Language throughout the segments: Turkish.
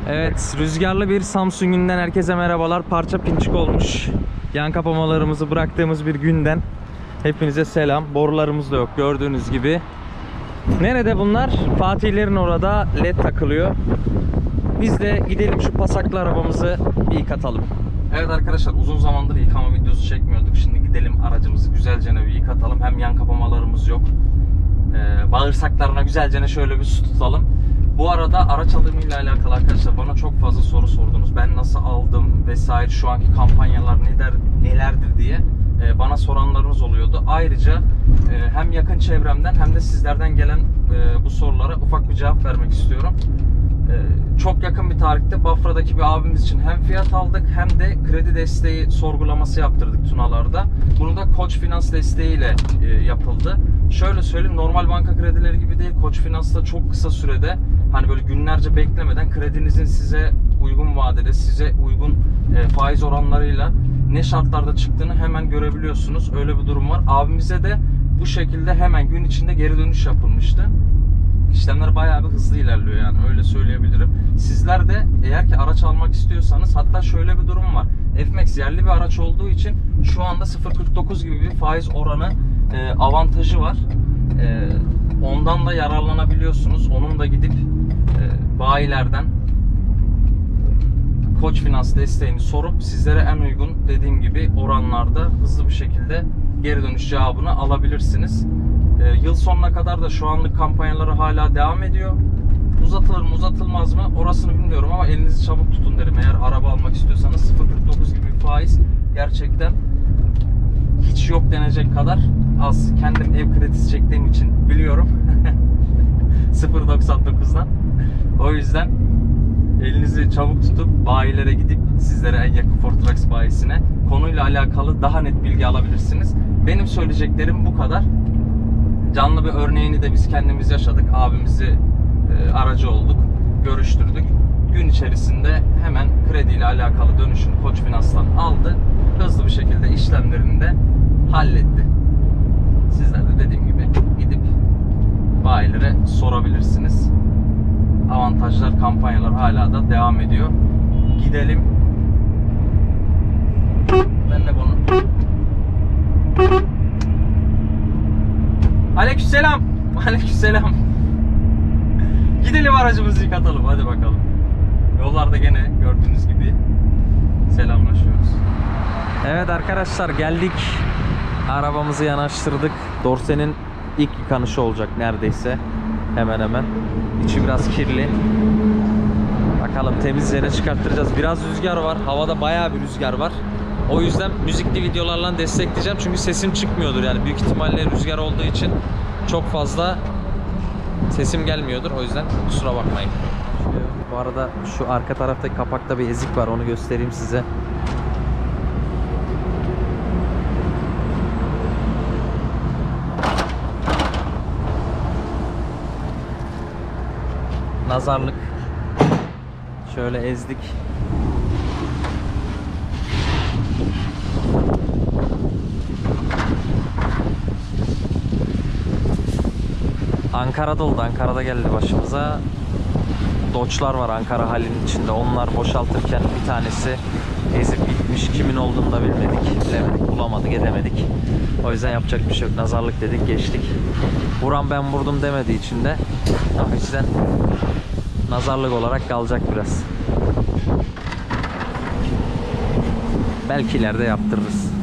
Evet, rüzgarlı bir Samsun günden herkese merhabalar. Parça pinçik olmuş. Yan kapamalarımızı bıraktığımız bir günden hepinize selam. Borularımız da yok gördüğünüz gibi. Nerede bunlar? Fatihlerin orada led takılıyor. Biz de gidelim şu pasaklı arabamızı bir yıkatalım. Evet arkadaşlar, uzun zamandır yıkama videosu çekmiyorduk. Şimdi gidelim aracımızı güzelce bir yıkatalım. Hem yan kapamalarımız yok. Bağırsaklarına güzelce şöyle bir su tutalım. Bu arada araç alımıyla alakalı arkadaşlar bana çok fazla soru sordunuz. Ben nasıl aldım vesaire, şu anki kampanyalar nelerdir diye bana soranlarınız oluyordu. Ayrıca hem yakın çevremden hem de sizlerden gelen bu sorulara ufak bir cevap vermek istiyorum. Çok yakın bir tarihte Bafra'daki bir abimiz için hem fiyat aldık hem de kredi desteği sorgulaması yaptırdık Tunalar'da. Bunu da Koç Finans desteğiyle yapıldı. Şöyle söyleyeyim, normal banka kredileri gibi değil. Koç Finans'ta çok kısa sürede, hani böyle günlerce beklemeden kredinizin size uygun vadede, size uygun faiz oranlarıyla ne şartlarda çıktığını hemen görebiliyorsunuz. Öyle bir durum var. Abimize de bu şekilde hemen gün içinde geri dönüş yapılmıştı. İşlemler bayağı bir hızlı ilerliyor, yani öyle söyleyebilirim. Sizler de eğer ki araç almak istiyorsanız, hatta şöyle bir durum var. F-Max yerli bir araç olduğu için şu anda 0.49 gibi bir faiz oranı avantajı var. Ondan da yararlanabiliyorsunuz. Onun da gidip bayilerden Koç Finans desteğini sorup sizlere en uygun, dediğim gibi oranlarda hızlı bir şekilde geri dönüş cevabını alabilirsiniz. Yıl sonuna kadar da şu anlık kampanyaları hala devam ediyor. Uzatılır mı uzatılmaz mı orasını bilmiyorum ama elinizi çabuk tutun derim. Eğer araba almak istiyorsanız 0.49 gibi bir faiz gerçekten hiç yok denecek kadar az. Kendim ev kredisi çektiğim için biliyorum. 0.99'dan. O yüzden elinizi çabuk tutup bayilere gidip, sizlere en yakın Ford Trucks bayisine konuyla alakalı daha net bilgi alabilirsiniz. Benim söyleyeceklerim bu kadar. Canlı bir örneğini de biz kendimiz yaşadık. Abimizi aracı olduk, görüştürdük. Gün içerisinde hemen krediyle alakalı dönüşünü Koç Finans'tan aldı. Hızlı bir şekilde işlemlerini de halletti. Sizler de dediğim gibi gidip bayilere sorabilirsiniz. Avantajlar, kampanyalar hala da devam ediyor. Gidelim. Ben de bunu. Aleykümselam. Aleykümselam. Gidelim aracımızı yıkatalım. Hadi bakalım. Yollarda gene gördüğünüz gibi selamlaşıyoruz. Evet arkadaşlar, geldik. Arabamızı yanaştırdık. Dorse'nin ilk yıkanışı olacak neredeyse. Hemen hemen. İçi biraz kirli. Bakalım temizliğine çıkarttıracağız. Biraz rüzgar var. Havada bayağı bir rüzgar var. O yüzden müzikli videolarla destekleyeceğim. Çünkü sesim çıkmıyordur, yani büyük ihtimalle rüzgar olduğu için çok fazla sesim gelmiyordur. O yüzden kusura bakmayın. Bu arada şu arka taraftaki kapakta bir ezik var, onu göstereyim size. Nazarlık. Şöyle ezdik. Ankara'da oldu. Ankara'da geldi başımıza. Dodge'lar var Ankara halinin içinde. Onlar boşaltırken bir tanesi ezip gitmiş. Kimin olduğunu da bilmedik. Bilemedik. Bulamadık. Edemedik. O yüzden yapacak bir şey yok. Nazarlık dedik. Geçtik. Vuran ben vurdum demediği için de o yüzden nazarlık olarak kalacak biraz. Belki ileride yaptırırız.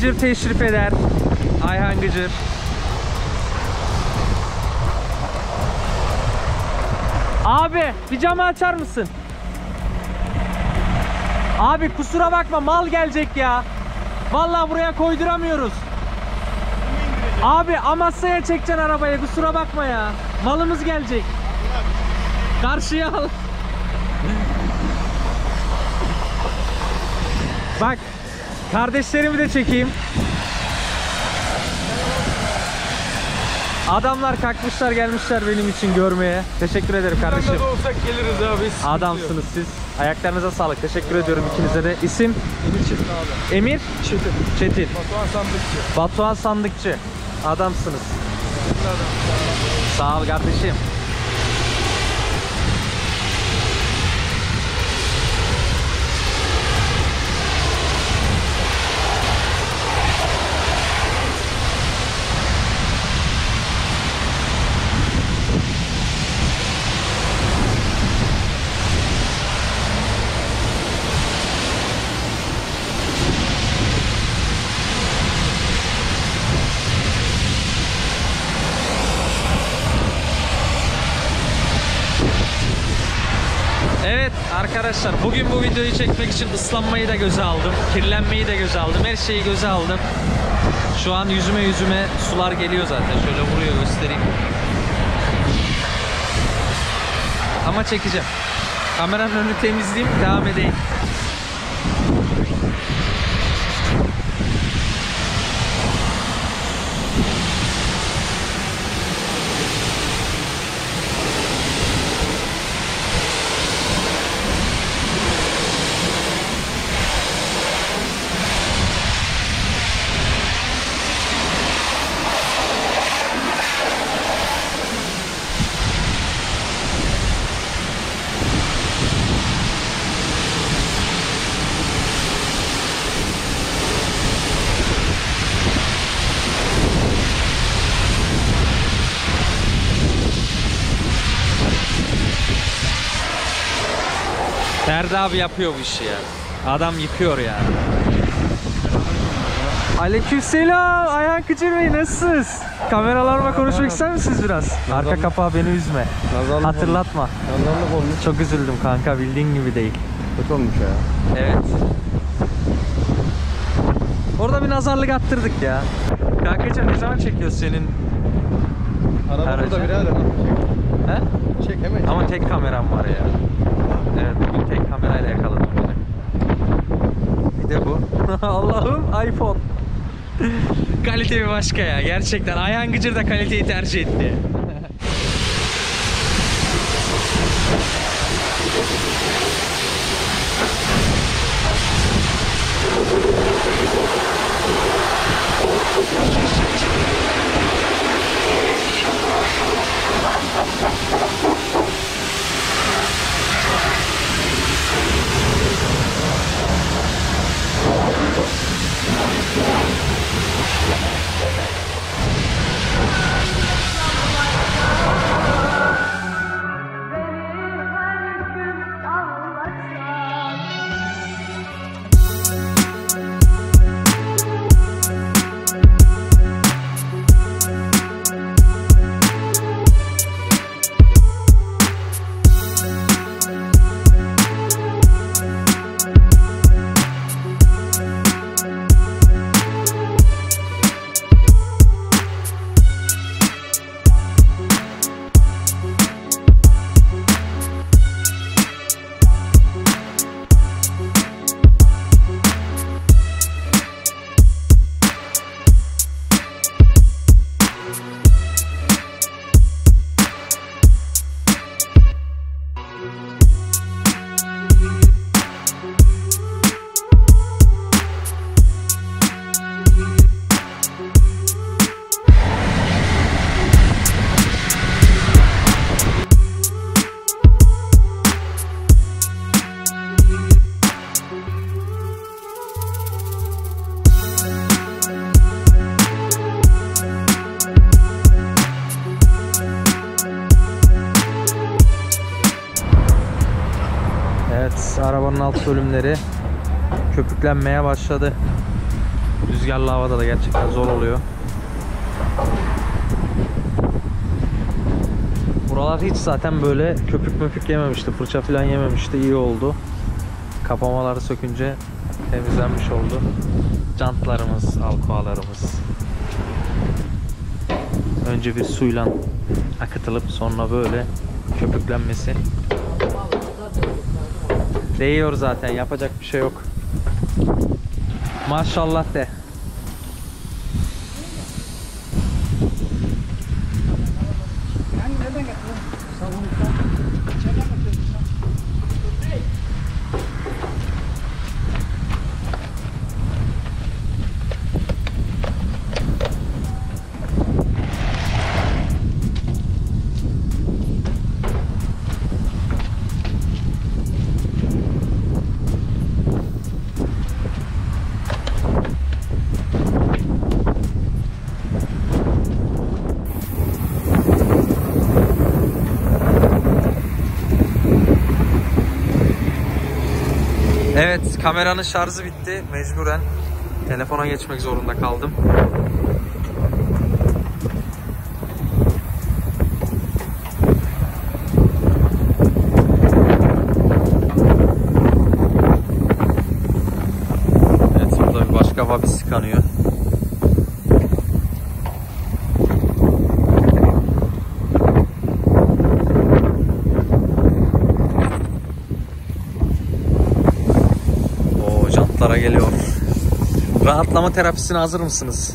Gıcır teşrif eder. Ayhan Gıcır. Abi bir camı açar mısın? Abi kusura bakma, mal gelecek ya. Vallahi buraya koyduramıyoruz. Abi Amasya'ya çekeceksin arabayı, kusura bakma ya. Malımız gelecek. Karşıya al. Bak, kardeşlerimi de çekeyim. Adamlar kalkmışlar gelmişler benim için görmeye. Teşekkür ederim kardeşim. Ne olsak geliriz abi. Adamsınız siz. Ayaklarınıza sağlık. Teşekkür ediyorum ikinize de. İsim? Emir Çetin abi. Emir? Çetin. Çetin. Batuhan Sandıkçı. Batuhan Sandıkçı. Adamsınız. Sağ ol kardeşim. Evet arkadaşlar, bugün bu videoyu çekmek için ıslanmayı da göze aldım. Kirlenmeyi de göze aldım. Her şeyi göze aldım. Şu an yüzüme sular geliyor zaten. Şöyle vuruyor, göstereyim. Ama çekeceğim. Kameranın önünü temizleyeyim, devam edeyim. Ferdi abi yapıyor bu işi ya. Adam yıkıyor ya. Aleykümselam Ayhan Gıcır Bey, nasılsınız? Kameralarla konuşmak ister misiniz biraz? Arka kapağı beni üzme. Hatırlatma. Nazarlık olmuş. Çok üzüldüm kanka, bildiğin gibi değil. Kötü olmuş ya. Evet. Orada bir nazarlık attırdık ya. Kankacığım ne zaman çekiyorsun senin? Araba Aracı. burada birader. He? Çek hemen. Ama tek kameram var ya. Evet, bugün tek kamerayla yakaladım beni. Bir de bu. Allah'ım, iPhone. Kalite bir başka ya. Gerçekten Ayhan Gıcır da kaliteyi tercih etti. Evet, arabanın alt bölümleri köpüklenmeye başladı. Rüzgarlı havada da gerçekten zor oluyor. Buralar hiç zaten böyle köpük möpük yememişti. Fırça falan yememişti. İyi oldu. Kapamaları sökünce temizlenmiş oldu. Jantlarımız, alkoalarımız. Önce bir suyla akıtılıp sonra böyle köpüklenmesi. Değiyor zaten, yapacak bir şey yok. Maşallah de. Evet, kameranın şarjı bitti. Mecburen telefona geçmek zorunda kaldım. Evet, burada bir başka vabis kanıyor. Geliyor. Rahatlama terapisine hazır mısınız?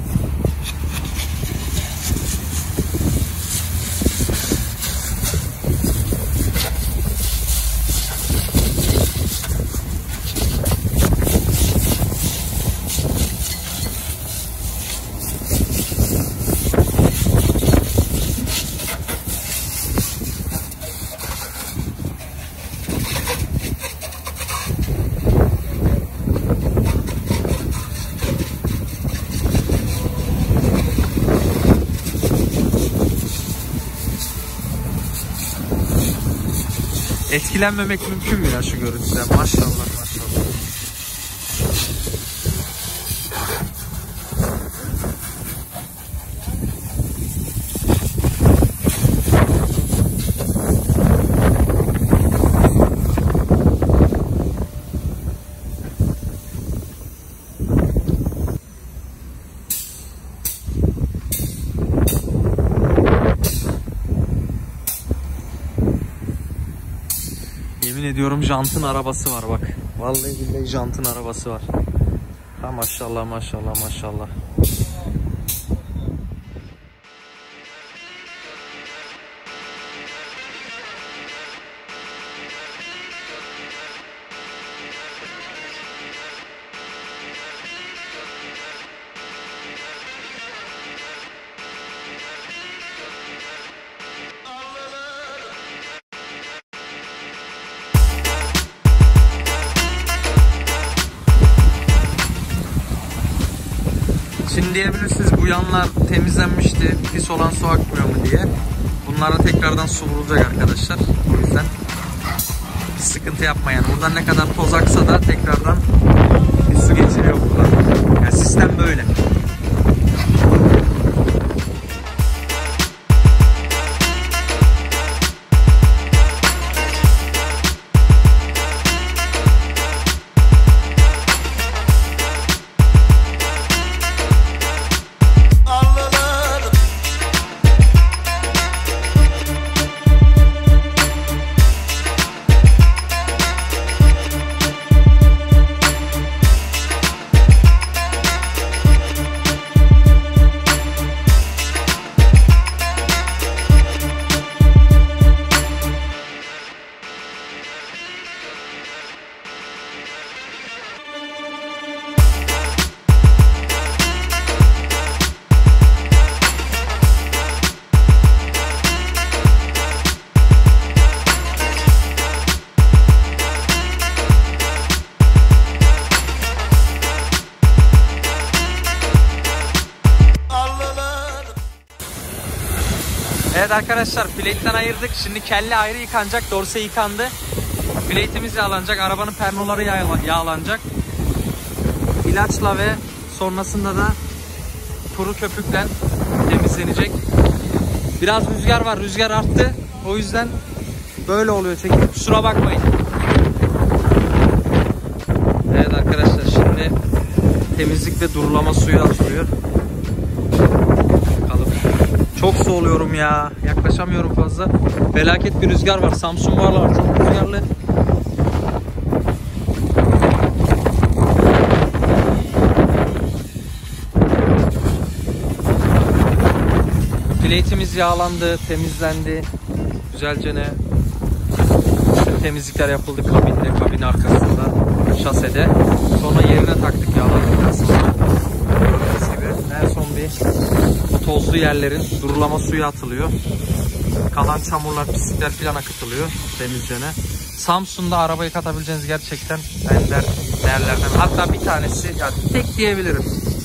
Etkilenmemek mümkün mü ya şu görüntüden? Maşallah maşallah. Yemin ediyorum jantın arabası var bak. Vallahi billahi jantın arabası var. Ha maşallah maşallah maşallah. Şimdi diyebilirsiniz bu yanlar temizlenmişti, pis olan su akmıyor mu diye. Bunlara tekrardan su vurulacak arkadaşlar. O yüzden sıkıntı yapmayın. Buradan ne kadar toz aksa da tekrardan bir su geçiriyor buradan. Yani sistem böyle. Evet arkadaşlar, plate'ten ayırdık. Şimdi kelle ayrı yıkanacak. Dorse yıkandı. Plate'imiz yağlanacak. Arabanın pernoları yağlanacak. İlaçla ve Sonrasında da kuru köpükle temizlenecek. Biraz rüzgar var. Rüzgar arttı. O yüzden böyle oluyor çekim. Kusura bakmayın. Evet arkadaşlar, şimdi temizlik ve durulama suyu atılıyor. Bakalım. Çok soğuluyorum ya. Yaklaşamıyorum fazla. Felaket bir rüzgar var. Samsun var. Çok rüzgarlı. Plate'imiz yağlandı, temizlendi. Güzelce ne temizlikler yapıldı kabinde, kabin arkasında, şasede. Sonra yerine taktık yağladıktan sonra. Gördüğünüz gibi en son bir tozlu yerlerin durulama suyu atılıyor. Kalan çamurlar, pislikler falan akıtılıyor temizlene. Samsun'da araba yıkatabileceğiniz gerçekten ender değerlerden. Hatta bir tanesi, yani tek diyebilirim.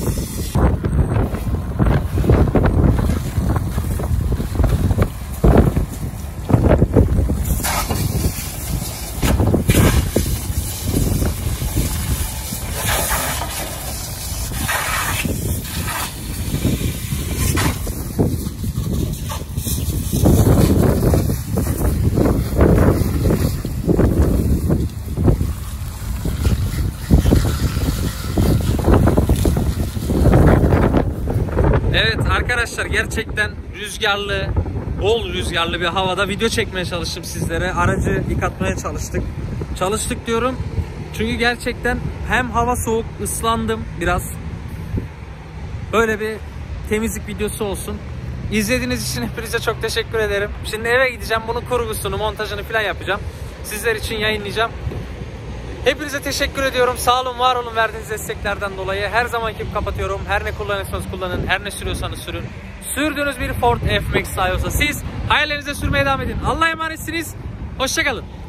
Evet arkadaşlar, gerçekten rüzgarlı, bol rüzgarlı bir havada video çekmeye çalıştım sizlere. Aracı yıkatmaya çalıştık. Çalıştık diyorum. Çünkü gerçekten hem hava soğuk, ıslandım biraz. Böyle bir temizlik videosu olsun. İzlediğiniz için hepinize çok teşekkür ederim. Şimdi eve gideceğim. Bunun kurgusunu, montajını falan yapacağım. Sizler için yayınlayacağım. Hepinize teşekkür ediyorum. Sağ olun, var olun verdiğiniz desteklerden dolayı. Her zamanki gibi kapatıyorum. Her ne kullanırsanız kullanın, her ne sürüyorsanız sürün. Sürdüğünüz bir Ford F-Max sahibi olsa siz hayallerinize sürmeye devam edin. Allah'a emanetsiniz. Hoşça kalın.